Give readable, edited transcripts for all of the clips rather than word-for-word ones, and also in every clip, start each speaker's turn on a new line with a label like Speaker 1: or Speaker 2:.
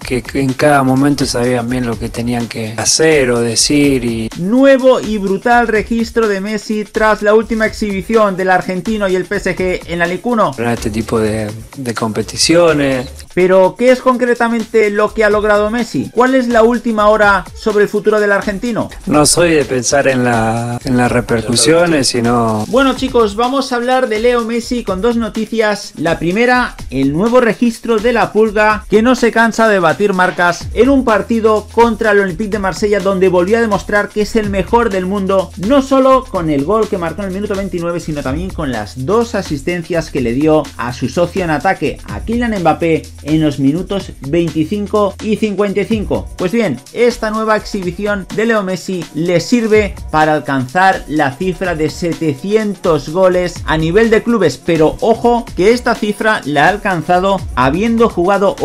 Speaker 1: que en cada momento sabían bien lo que tenían que hacer o decir.
Speaker 2: Nuevo y brutal registro de Messi tras la última exhibición del argentino y el PSG en la Ligue 1.
Speaker 1: En este tipo de competiciones.
Speaker 2: Pero, ¿qué es concretamente lo que ha logrado Messi? ¿Cuál es la última hora sobre el futuro del argentino?
Speaker 1: No soy de pensar en las repercusiones, sino...
Speaker 2: Bueno chicos, vamos a hablar de Leo Messi con dos noticias. La primera, el nuevo registro de la Pulga, que no se cansa de batir marcas en un partido contra el Olympique de Marsella, donde volvió a demostrar que es el mejor del mundo, no solo con el gol que marcó en el minuto 29, sino también con las dos asistencias que le dio a su socio en ataque, a Kylian Mbappé, en los minutos 25 y 55. Pues bien, esta nueva exhibición de Leo Messi le sirve para alcanzar la cifra de 700 goles a nivel de clubes, pero ojo que esta cifra la ha alcanzado habiendo jugado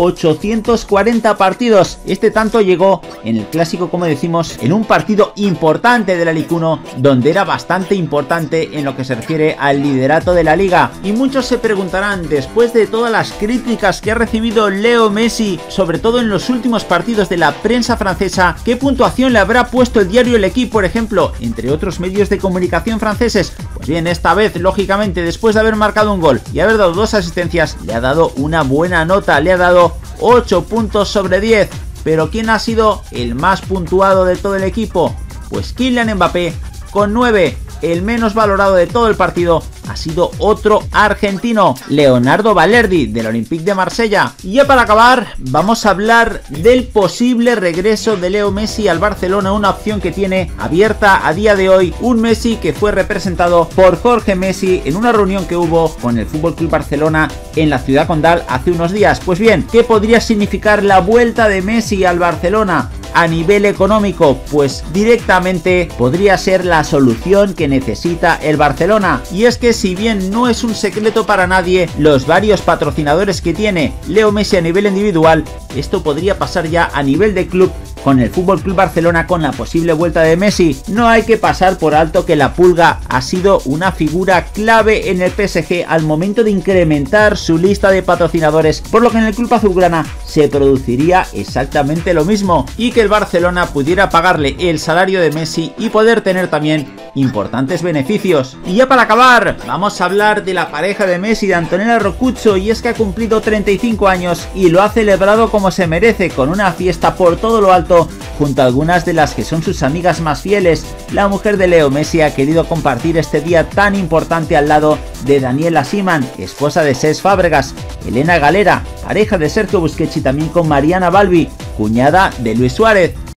Speaker 2: 840 partidos. Este tanto llegó en el clásico, como decimos, en un partido importante de la Ligue 1, donde era bastante importante en lo que se refiere al liderato de la liga. Y muchos se preguntarán, después de todas las críticas que ha recibido Leo Messi, sobre todo en los últimos partidos de la prensa francesa, ¿qué puntuación le habrá puesto el diario L'Équipe, por ejemplo, entre otros medios de comunicación franceses? Pues bien, esta vez, lógicamente, después de haber marcado un gol y haber dado dos asistencias, le ha dado una buena nota, le ha dado 8 puntos sobre 10. Pero ¿quién ha sido el más puntuado de todo el equipo? Pues Kylian Mbappé, con 9. El menos valorado de todo el partido ha sido otro argentino, Leonardo Balerdi, del Olympique de Marsella. Y ya para acabar, vamos a hablar del posible regreso de Leo Messi al Barcelona, una opción que tiene abierta a día de hoy. Un Messi que fue representado por Jorge Messi en una reunión que hubo con el FC Barcelona en la ciudad condal hace unos días. Pues bien, ¿qué podría significar la vuelta de Messi al Barcelona? A nivel económico, pues directamente podría ser la solución que necesita el Barcelona. Y es que si bien no es un secreto para nadie los varios patrocinadores que tiene Leo Messi a nivel individual, esto podría pasar ya a nivel de club con el FC Barcelona, con la posible vuelta de Messi. No hay que pasar por alto que la Pulga ha sido una figura clave en el PSG al momento de incrementar su lista de patrocinadores, por lo que en el club azulgrana se produciría exactamente lo mismo, y que el Barcelona pudiera pagarle el salario de Messi y poder tener también importantes beneficios. Y ya para acabar, vamos a hablar de la pareja de Messi, de Antonella Roccuzzo, y es que ha cumplido 35 años y lo ha celebrado como se merece, con una fiesta por todo lo alto junto a algunas de las que son sus amigas más fieles. La mujer de Leo Messi ha querido compartir este día tan importante al lado de Daniela Simán, esposa de Cesc Fábregas, Elena Galera, pareja de Sergio Busquets, y también con Mariana Balbi, cuñada de Luis Suárez.